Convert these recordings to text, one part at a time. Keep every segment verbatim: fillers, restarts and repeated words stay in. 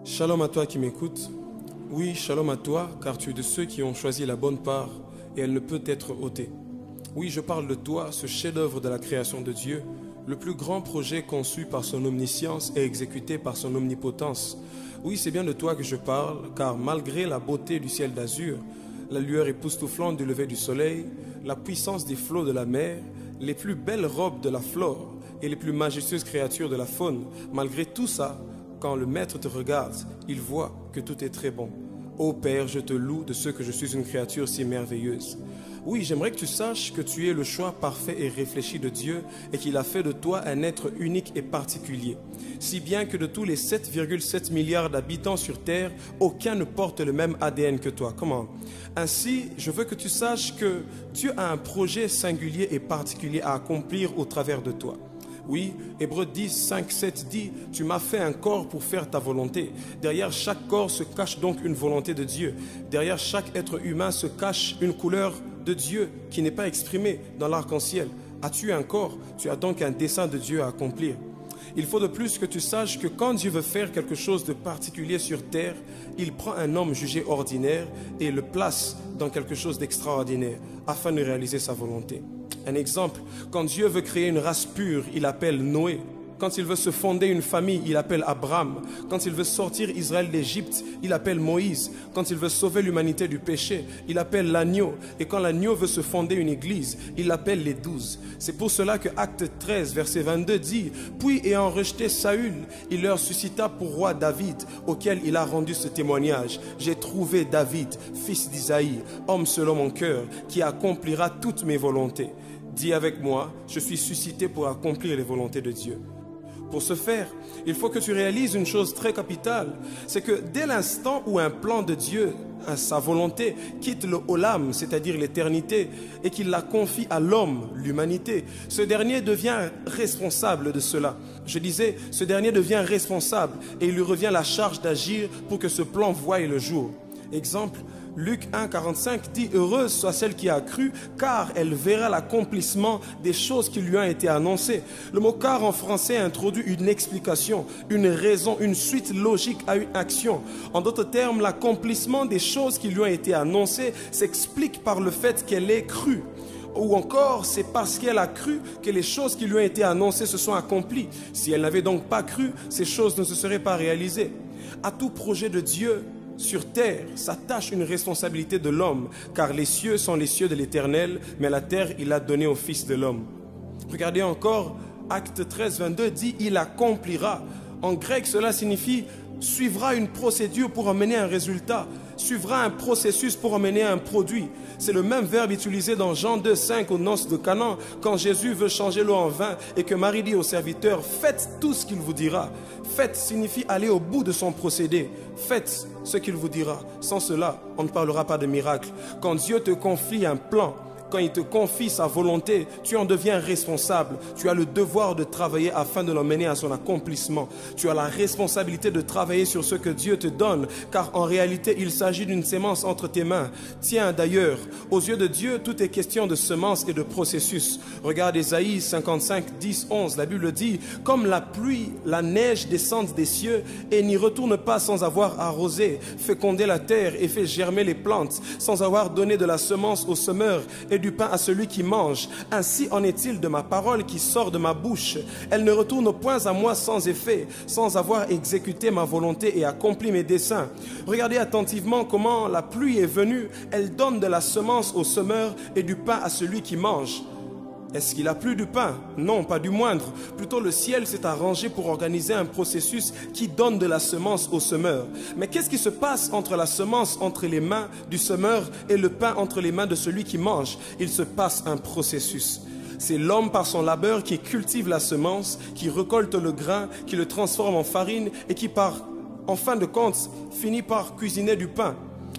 Shalom à toi qui m'écoutes. Oui, shalom à toi, car tu es de ceux qui ont choisi la bonne part et elle ne peut être ôtée. Oui, je parle de toi, ce chef-d'œuvre de la création de Dieu, le plus grand projet conçu par son omniscience et exécuté par son omnipotence. Oui, c'est bien de toi que je parle, car malgré la beauté du ciel d'azur, la lueur époustouflante du lever du soleil, la puissance des flots de la mer, les plus belles robes de la flore et les plus majestueuses créatures de la faune, malgré tout ça, quand le Maître te regarde, il voit que tout est très bon. Ô Père, je te loue de ce que je suis une créature si merveilleuse. Oui, j'aimerais que tu saches que tu es le choix parfait et réfléchi de Dieu et qu'il a fait de toi un être unique et particulier. Si bien que de tous les sept virgule sept milliards d'habitants sur Terre, aucun ne porte le même A D N que toi. Comment? Ainsi, je veux que tu saches que Dieu a un projet singulier et particulier à accomplir au travers de toi. Oui, Hébreux dix, cinq, sept dit « Tu m'as fait un corps pour faire ta volonté ». Derrière chaque corps se cache donc une volonté de Dieu. Derrière chaque être humain se cache une couleur de Dieu qui n'est pas exprimée dans l'arc-en-ciel. As-tu un corps? Tu as donc un dessein de Dieu à accomplir. Il faut de plus que tu saches que quand Dieu veut faire quelque chose de particulier sur terre, il prend un homme jugé ordinaire et le place dans quelque chose d'extraordinaire afin de réaliser sa volonté. Un exemple, quand Dieu veut créer une race pure, il appelle Noé. Quand il veut se fonder une famille, il appelle Abraham. Quand il veut sortir Israël d'Égypte, il appelle Moïse. Quand il veut sauver l'humanité du péché, il appelle l'agneau. Et quand l'agneau veut se fonder une église, il appelle les douze. C'est pour cela que Acte treize, verset vingt-deux dit « Puis ayant rejeté Saül, il leur suscita pour roi David, auquel il a rendu ce témoignage. J'ai trouvé David, fils d'Isaïe, homme selon mon cœur, qui accomplira toutes mes volontés. » Dis avec moi, je suis suscité pour accomplir les volontés de Dieu. Pour ce faire, il faut que tu réalises une chose très capitale, c'est que dès l'instant où un plan de Dieu, sa volonté, quitte le Olam, c'est-à-dire l'éternité, et qu'il la confie à l'homme, l'humanité, ce dernier devient responsable de cela. Je disais, ce dernier devient responsable et il lui revient la charge d'agir pour que ce plan voie le jour. Exemple, Luc un, quarante-cinq dit « Heureuse soit celle qui a cru, car elle verra l'accomplissement des choses qui lui ont été annoncées. » Le mot « car » en français introduit une explication, une raison, une suite logique à une action. En d'autres termes, l'accomplissement des choses qui lui ont été annoncées s'explique par le fait qu'elle ait cru. Ou encore, c'est parce qu'elle a cru que les choses qui lui ont été annoncées se sont accomplies. Si elle n'avait donc pas cru, ces choses ne se seraient pas réalisées. À tout projet de Dieu, sur terre s'attache une responsabilité de l'homme, car les cieux sont les cieux de l'Éternel, mais la terre il a donné au Fils de l'homme. Regardez encore, Acte treize, vingt-deux dit « Il accomplira ». En grec, cela signifie « suivra une procédure pour amener un résultat ». Suivra un processus pour amener un produit. C'est le même verbe utilisé dans Jean deux, cinq aux noces de Canaan, quand Jésus veut changer l'eau en vin et que Marie dit aux serviteurs, faites tout ce qu'il vous dira. Faites signifie aller au bout de son procédé. Faites ce qu'il vous dira. Sans cela, on ne parlera pas de miracle. Quand Dieu te confie un plan, quand il te confie sa volonté, tu en deviens responsable. Tu as le devoir de travailler afin de l'emmener à son accomplissement. Tu as la responsabilité de travailler sur ce que Dieu te donne, car en réalité, il s'agit d'une sémence entre tes mains. Tiens, d'ailleurs, aux yeux de Dieu, tout est question de semence et de processus. Regarde Ésaïe cinquante-cinq, dix, onze. La Bible dit « Comme la pluie, la neige descendent des cieux et n'y retourne pas sans avoir arrosé, fécondé la terre et fait germer les plantes, sans avoir donné de la semence au semeur et du pain à celui qui mange. Ainsi en est-il de ma parole qui sort de ma bouche. Elle ne retourne point à moi sans effet, sans avoir exécuté ma volonté et accompli mes desseins. » Regardez attentivement comment la pluie est venue. Elle donne de la semence au semeur et du pain à celui qui mange. Est-ce qu'il a plu du pain? Non, pas du moindre. Plutôt le ciel s'est arrangé pour organiser un processus qui donne de la semence au semeur. Mais qu'est-ce qui se passe entre la semence entre les mains du semeur et le pain entre les mains de celui qui mange? Il se passe un processus. C'est l'homme par son labeur qui cultive la semence, qui récolte le grain, qui le transforme en farine et qui par, en fin de compte, finit par cuisiner du pain.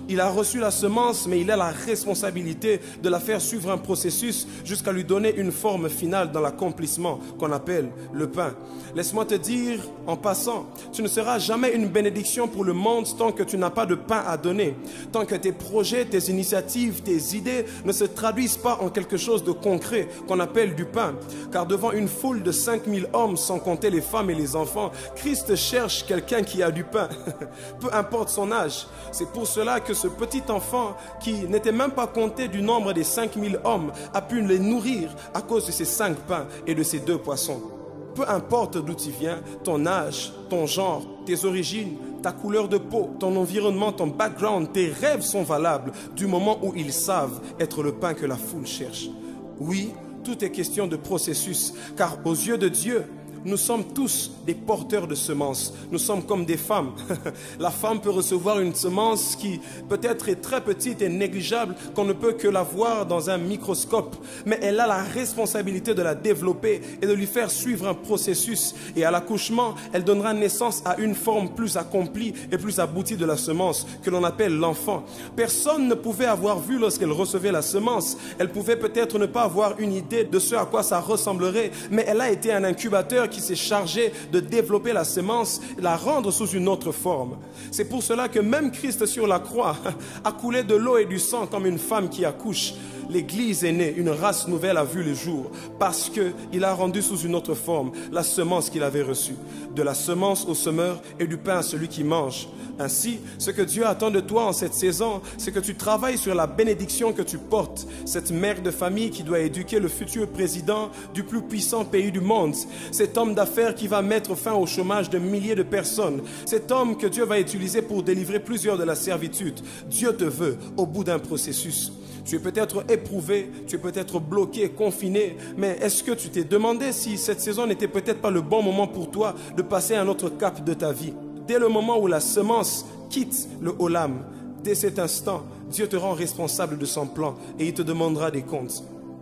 Il a reçu la semence, mais il a la responsabilité de la faire suivre un processus jusqu'à lui donner une forme finale dans l'accomplissement qu'on appelle le pain. Laisse-moi te dire, en passant, tu ne seras jamais une bénédiction pour le monde tant que tu n'as pas de pain à donner, tant que tes projets, tes initiatives, tes idées ne se traduisent pas en quelque chose de concret qu'on appelle du pain. Car devant une foule de cinq mille hommes, sans compter les femmes et les enfants, Christ cherche quelqu'un qui a du pain, peu importe son âge. C'est pour cela que ce petit enfant, qui n'était même pas compté du nombre des cinq mille hommes, a pu les nourrir à cause de ces cinq pains et de ces deux poissons. Peu importe d'où tu viens, ton âge, ton genre, tes origines, ta couleur de peau, ton environnement, ton background, tes rêves sont valables du moment où ils savent être le pain que la foule cherche. Oui, tout est question de processus, car aux yeux de Dieu, nous sommes tous des porteurs de semences. Nous sommes comme des femmes. La femme peut recevoir une semence qui peut-être est très petite et négligeable, qu'on ne peut que la voir dans un microscope. Mais elle a la responsabilité de la développer et de lui faire suivre un processus. Et à l'accouchement, elle donnera naissance à une forme plus accomplie et plus aboutie de la semence, que l'on appelle l'enfant. Personne ne pouvait avoir vu lorsqu'elle recevait la semence. Elle pouvait peut-être ne pas avoir une idée de ce à quoi ça ressemblerait, mais elle a été un incubateur qui s'est chargé de développer la semence et la rendre sous une autre forme. C'est pour cela que même Christ sur la croix a coulé de l'eau et du sang comme une femme qui accouche. L'Église est née, une race nouvelle a vu le jour parce qu'il a rendu sous une autre forme la semence qu'il avait reçue. De la semence au semeur et du pain à celui qui mange. Ainsi, ce que Dieu attend de toi en cette saison, c'est que tu travailles sur la bénédiction que tu portes. Cette mère de famille qui doit éduquer le futur président du plus puissant pays du monde. Cet homme d'affaires qui va mettre fin au chômage de milliers de personnes. Cet homme que Dieu va utiliser pour délivrer plusieurs de la servitude. Dieu te veut au bout d'un processus. Tu es peut-être éprouvé, tu es peut-être bloqué, confiné, mais est-ce que tu t'es demandé si cette saison n'était peut-être pas le bon moment pour toi de passer à un autre cap de ta vie? Dès le moment où la semence quitte le Olam, dès cet instant, Dieu te rend responsable de son plan et il te demandera des comptes.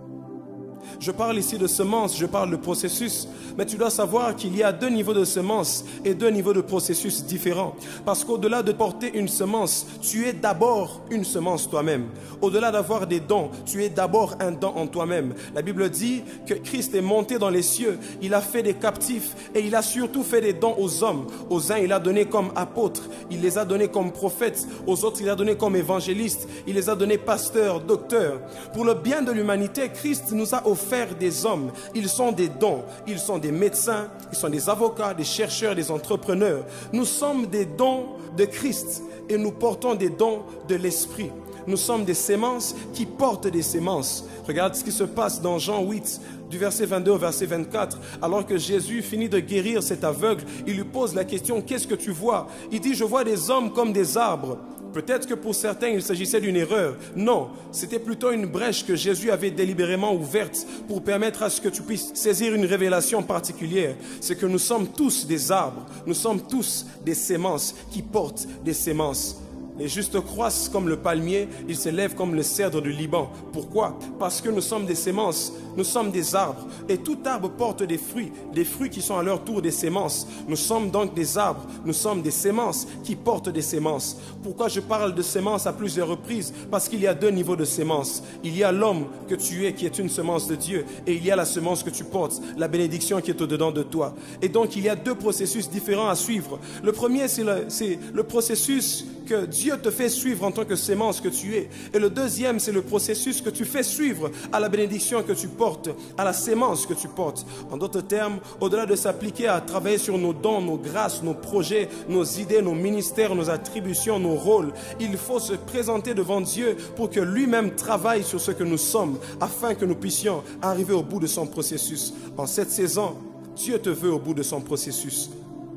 Je parle ici de semences, je parle de processus, mais tu dois savoir qu'il y a deux niveaux de semences et deux niveaux de processus différents. Parce qu'au-delà de porter une semence, tu es d'abord une semence toi-même. Au-delà d'avoir des dons, tu es d'abord un don en toi-même. La Bible dit que Christ est monté dans les cieux, il a fait des captifs et il a surtout fait des dons aux hommes. Aux uns, il a donné comme apôtres, il les a donnés comme prophètes, aux autres, il a donné comme évangélistes, il les a donnés pasteurs, docteurs. Pour le bien de l'humanité, Christ nous a offert des hommes. Ils sont des dons, ils sont des médecins, ils sont des avocats, des chercheurs, des entrepreneurs. Nous sommes des dons de Christ et nous portons des dons de l'Esprit. Nous sommes des semences qui portent des semences. Regarde ce qui se passe dans Jean huit, du verset vingt-deux au verset vingt-quatre. Alors que Jésus finit de guérir cet aveugle, il lui pose la question, qu'est-ce que tu vois? Il dit, je vois des hommes comme des arbres. Peut-être que pour certains, il s'agissait d'une erreur. Non, c'était plutôt une brèche que Jésus avait délibérément ouverte pour permettre à ce que tu puisses saisir une révélation particulière. C'est que nous sommes tous des arbres, nous sommes tous des semences qui portent des semences. Les justes croissent comme le palmier, ils s'élèvent comme le cèdre du Liban. Pourquoi? Parce que nous sommes des semences, nous sommes des arbres. Et tout arbre porte des fruits, des fruits qui sont à leur tour des semences. Nous sommes donc des arbres, nous sommes des semences qui portent des semences. Pourquoi je parle de semences à plusieurs reprises? Parce qu'il y a deux niveaux de semences. Il y a l'homme que tu es qui est une semence de Dieu et il y a la semence que tu portes, la bénédiction qui est au-dedans de toi. Et donc il y a deux processus différents à suivre. Le premier, c'est le, c'est le processus que Dieu te fait suivre en tant que sémence que tu es. Et le deuxième, c'est le processus que tu fais suivre à la bénédiction que tu portes, à la sémence que tu portes. En d'autres termes, au-delà de s'appliquer à travailler sur nos dons, nos grâces, nos projets, nos idées, nos ministères, nos attributions, nos rôles, il faut se présenter devant Dieu pour que lui-même travaille sur ce que nous sommes, afin que nous puissions arriver au bout de son processus. En cette saison, Dieu te veut au bout de son processus.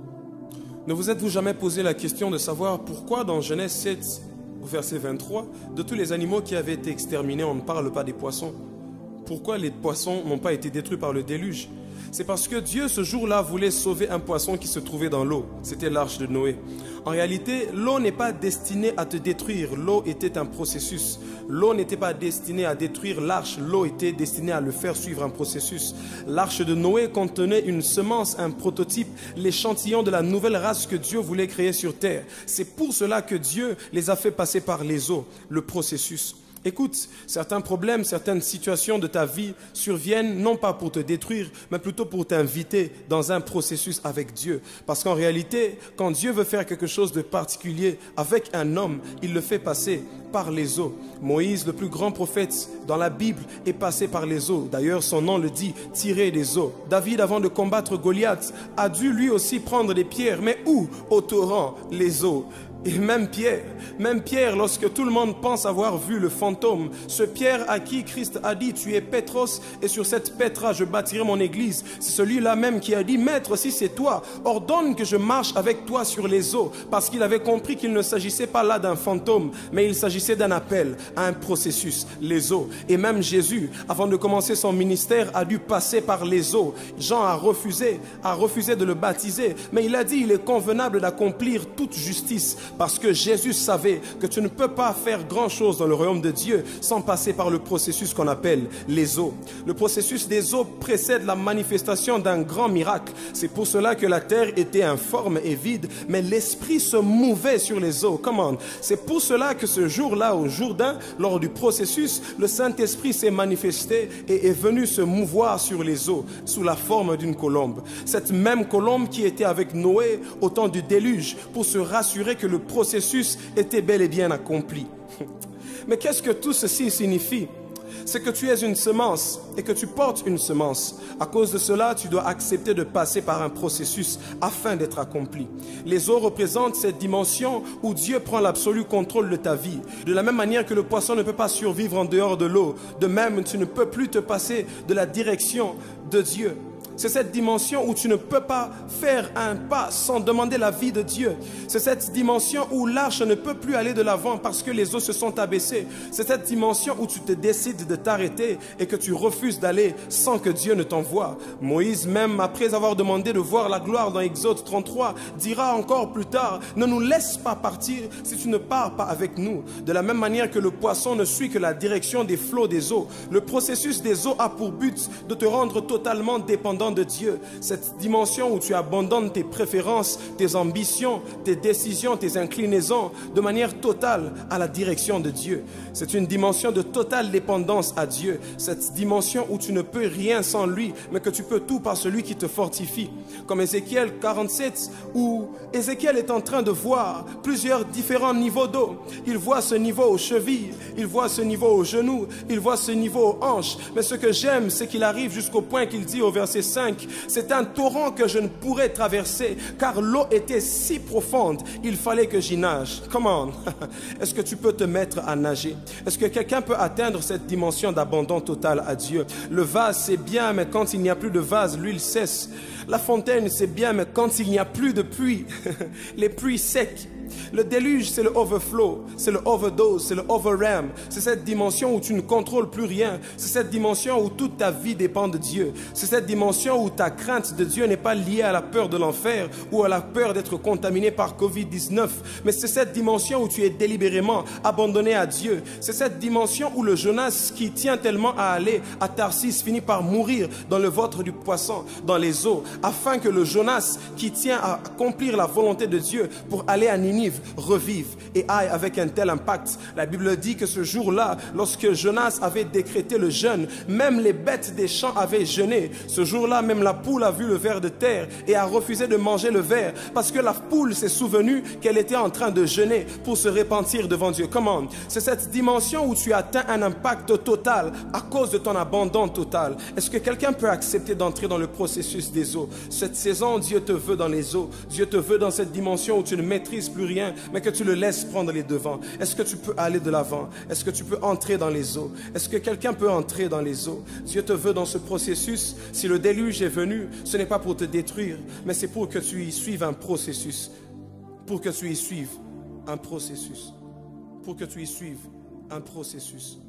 Ne vous êtes-vous jamais posé la question de savoir pourquoi dans Genèse sept, au verset vingt-trois, de tous les animaux qui avaient été exterminés, on ne parle pas des poissons? Pourquoi les poissons n'ont pas été détruits par le déluge? C'est parce que Dieu, ce jour-là, voulait sauver un poisson qui se trouvait dans l'eau. C'était l'arche de Noé. En réalité, l'eau n'est pas destinée à te détruire. L'eau était un processus. L'eau n'était pas destinée à détruire l'arche. L'eau était destinée à le faire suivre un processus. L'arche de Noé contenait une semence, un prototype, l'échantillon de la nouvelle race que Dieu voulait créer sur terre. C'est pour cela que Dieu les a fait passer par les eaux, le processus. Écoute, certains problèmes, certaines situations de ta vie surviennent non pas pour te détruire, mais plutôt pour t'inviter dans un processus avec Dieu. Parce qu'en réalité, quand Dieu veut faire quelque chose de particulier avec un homme, il le fait passer par les eaux. Moïse, le plus grand prophète dans la Bible, est passé par les eaux. D'ailleurs, son nom le dit, tiré des eaux. David, avant de combattre Goliath, a dû lui aussi prendre des pierres. Mais où? Au torrent, les eaux. Et même Pierre, même Pierre, lorsque tout le monde pense avoir vu le fantôme, ce Pierre à qui Christ a dit, tu es Pétros, et sur cette Pétra je bâtirai mon église, c'est celui-là même qui a dit, Maître, si c'est toi, ordonne que je marche avec toi sur les eaux, parce qu'il avait compris qu'il ne s'agissait pas là d'un fantôme, mais il s'agissait d'un appel à un processus, les eaux. Et même Jésus, avant de commencer son ministère, a dû passer par les eaux. Jean a refusé, a refusé de le baptiser, mais il a dit, il est convenable d'accomplir toute justice. Parce que Jésus savait que tu ne peux pas faire grand-chose dans le royaume de Dieu sans passer par le processus qu'on appelle les eaux. Le processus des eaux précède la manifestation d'un grand miracle. C'est pour cela que la terre était informe et vide, mais l'Esprit se mouvait sur les eaux. Comment? C'est pour cela que ce jour-là, au Jourdain, lors du processus, le Saint-Esprit s'est manifesté et est venu se mouvoir sur les eaux sous la forme d'une colombe. Cette même colombe qui était avec Noé au temps du déluge pour se rassurer que le processus était bel et bien accompli. Mais qu'est-ce que tout ceci signifie? C'est que tu es une semence et que tu portes une semence. À cause de cela, tu dois accepter de passer par un processus afin d'être accompli. Les eaux représentent cette dimension où Dieu prend l'absolu contrôle de ta vie. De la même manière que le poisson ne peut pas survivre en dehors de l'eau, de même tu ne peux plus te passer de la direction de Dieu. C'est cette dimension où tu ne peux pas faire un pas sans demander l'avis de Dieu. C'est cette dimension où l'arche ne peut plus aller de l'avant parce que les eaux se sont abaissées. C'est cette dimension où tu te décides de t'arrêter et que tu refuses d'aller sans que Dieu ne t'envoie. Moïse, même après avoir demandé de voir la gloire dans Exode trente-trois, dira encore plus tard, ne nous laisse pas partir si tu ne pars pas avec nous. De la même manière que le poisson ne suit que la direction des flots des eaux, le processus des eaux a pour but de te rendre totalement dépendant de Dieu. Cette dimension où tu abandonnes tes préférences, tes ambitions, tes décisions, tes inclinaisons de manière totale à la direction de Dieu. C'est une dimension de totale dépendance à Dieu. Cette dimension où tu ne peux rien sans lui, mais que tu peux tout par celui qui te fortifie. Comme Ézéchiel quarante-sept, où Ézéchiel est en train de voir plusieurs différents niveaux d'eau. Il voit ce niveau aux chevilles, il voit ce niveau aux genoux, il voit ce niveau aux hanches. Mais ce que j'aime, c'est qu'il arrive jusqu'au point qu'il dit au verset cinq, c'est un torrent que je ne pourrais traverser car l'eau était si profonde, il fallait que j'y nage. Comment? Est-ce que tu peux te mettre à nager? Est-ce que quelqu'un peut atteindre cette dimension d'abandon total à Dieu? Le vase c'est bien, mais quand il n'y a plus de vase, l'huile cesse. La fontaine c'est bien, mais quand il n'y a plus de pluie, les pluies secs. Le déluge, c'est le overflow, c'est le overdose, c'est le overram. C'est cette dimension où tu ne contrôles plus rien. C'est cette dimension où toute ta vie dépend de Dieu. C'est cette dimension où ta crainte de Dieu n'est pas liée à la peur de l'enfer ou à la peur d'être contaminé par covid dix-neuf. Mais c'est cette dimension où tu es délibérément abandonné à Dieu. C'est cette dimension où le Jonas qui tient tellement à aller à Tarsis finit par mourir dans le ventre du poisson, dans les eaux, afin que le Jonas qui tient à accomplir la volonté de Dieu pour aller à Ninive revive et aille avec un tel impact. La Bible dit que ce jour-là, lorsque Jonas avait décrété le jeûne, même les bêtes des champs avaient jeûné. Ce jour-là, même la poule a vu le ver de terre et a refusé de manger le ver parce que la poule s'est souvenue qu'elle était en train de jeûner pour se repentir devant Dieu. Comment? C'est cette dimension où tu atteins un impact total à cause de ton abandon total. Est-ce que quelqu'un peut accepter d'entrer dans le processus des eaux? Cette saison, Dieu te veut dans les eaux. Dieu te veut dans cette dimension où tu ne maîtrises plus rien, mais que tu le laisses prendre les devants. Est-ce que tu peux aller de l'avant? Est-ce que tu peux entrer dans les eaux? Est-ce que quelqu'un peut entrer dans les eaux? Dieu te veut dans ce processus. Si le déluge est venu, ce n'est pas pour te détruire, mais c'est pour que tu y suives un processus. Pour que tu y suives un processus. Pour que tu y suives un processus.